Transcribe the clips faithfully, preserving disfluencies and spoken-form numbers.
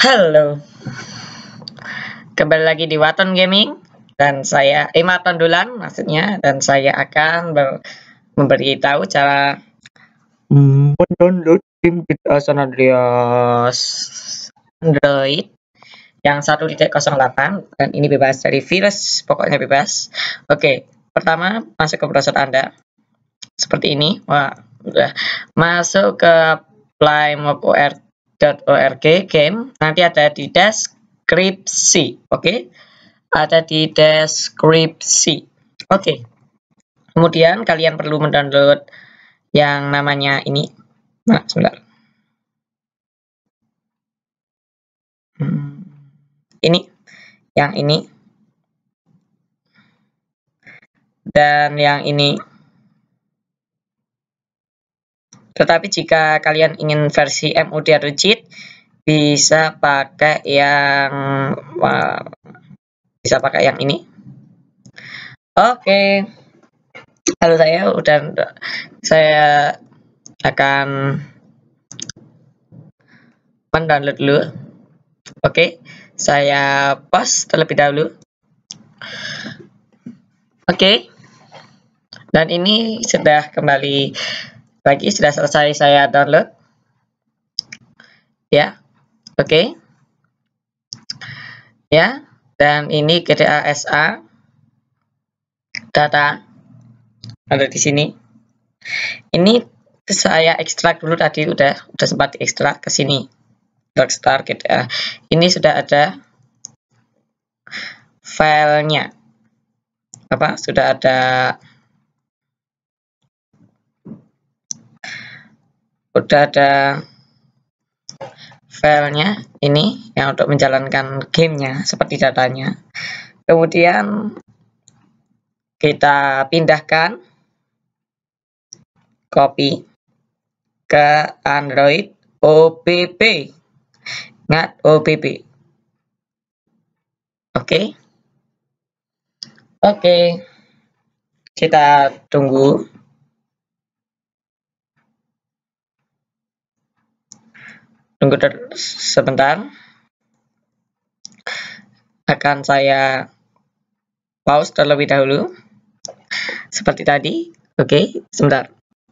Halo, kembali lagi di Waton Gaming dan saya eh Waton Dulan maksudnya, dan saya akan memberitahu cara mendownload game G T A San Andreas Android yang satu titik nol delapan, dan ini bebas dari virus, pokoknya bebas. Oke, pertama masuk ke browser Anda seperti ini. Wah, udah masuk ke playmobor .org game, nanti ada di deskripsi. Oke, okay? Ada di deskripsi. Oke, okay. Kemudian kalian perlu mendownload yang namanya ini. Nah, sebentar. Hmm, ini, yang ini, dan yang ini. Tetapi jika kalian ingin versi M O D atau cheat, bisa pakai yang uh, bisa pakai yang ini. Oke, okay. Halo, saya udah saya akan mendownload dulu. Oke, okay. Saya pause terlebih dahulu. Oke, okay. Dan ini sudah kembali lagi, sudah selesai saya download. Ya, oke, okay. Ya, dan ini G T A S A data ada di sini. Ini saya ekstrak dulu tadi, udah udah sempat ekstrak ke sini. Rockstar G T A. Ini sudah ada filenya. Apa? Sudah ada udah ada filenya ini yang untuk menjalankan gamenya seperti datanya. Kemudian kita pindahkan, copy ke Android O B B. Ingat, O B B. Oke. Okay. Oke. Okay. Kita tunggu. Tunggu sebentar. Akan saya pause terlebih dahulu. Seperti tadi. Oke, okay, sebentar.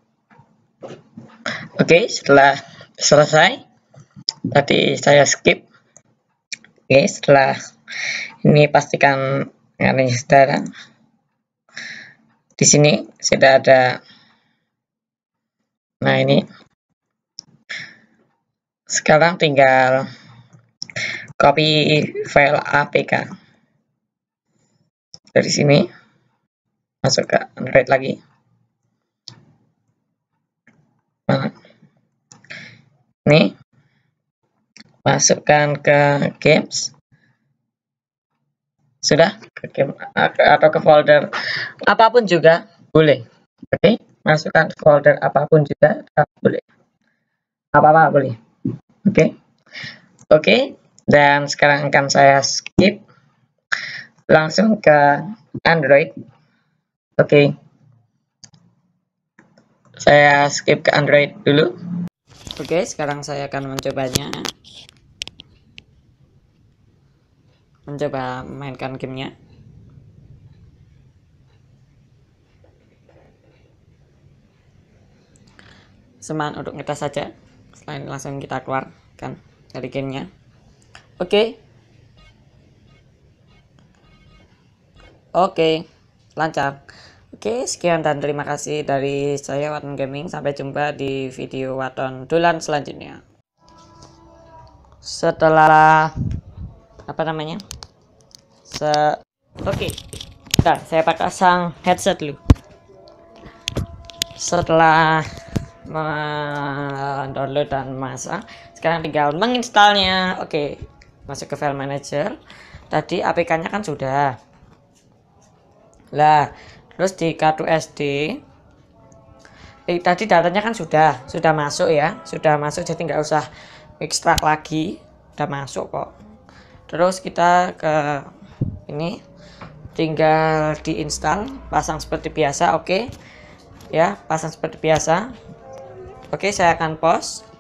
Oke, okay, setelah selesai. Tadi saya skip. Oke, okay, setelah ini pastikan ini sudah. Di sini sudah ada. Nah, ini. Sekarang tinggal copy file A P K dari sini, masuk ke Android lagi. Nah, ini masukkan ke games, sudah ke game atau ke folder apapun juga boleh. Oke, okay? Masukkan folder apapun juga boleh, apa-apa boleh. Oke, okay. Oke, okay. Dan sekarang akan saya skip langsung ke Android. Oke, okay. Saya skip ke Android dulu. Oke, okay, sekarang saya akan mencobanya, mencoba mainkan gamenya. Seman untuk ngetes saja, selain langsung kita keluar kan dari gamenya. Oke, okay. Oke, okay. Lancar. Oke, okay, sekian dan terima kasih dari saya, Waton Gaming. Sampai jumpa di video Waton Dulan selanjutnya. Setelah apa namanya? Se Oke. Okay. Nah, saya pasang headset dulu. Setelah mendownload dan masak, sekarang tinggal menginstalnya. Oke, okay. Masuk ke file manager. Tadi A P K-nya kan sudah. Lah, terus di kartu S D. Eh, tadi datanya kan sudah, sudah masuk ya, sudah masuk, jadi nggak usah ekstrak lagi, udah masuk kok. Terus kita ke ini, tinggal diinstal, pasang seperti biasa. Oke, okay. Ya, pasang seperti biasa. Oke, okay, saya akan pause.